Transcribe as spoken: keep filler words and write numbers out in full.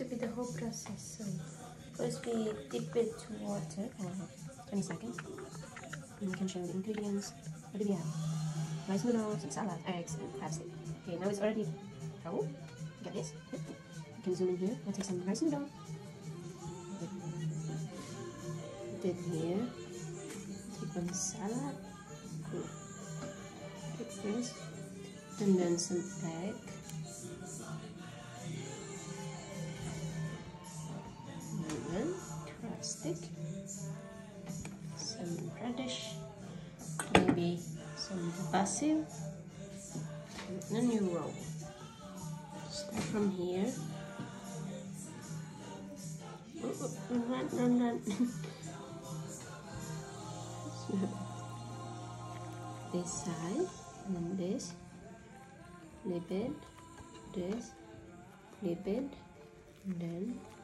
to be the whole process. So first we dip it to water for twenty seconds. And we can show the ingredients. What do we have? Rice noodles, salad, eggs, and plastic. Okay, now it's already raw. Get this? You can zoom in here. I'll take some rice noodle. Put it here. Take one salad. Take this. And then some egg. And then crabstick. Some radish. Maybe some basil. And then you roll. Start from here. Oh, oh, run, run, run. This side, and then this. Flip it, this, flip it, and then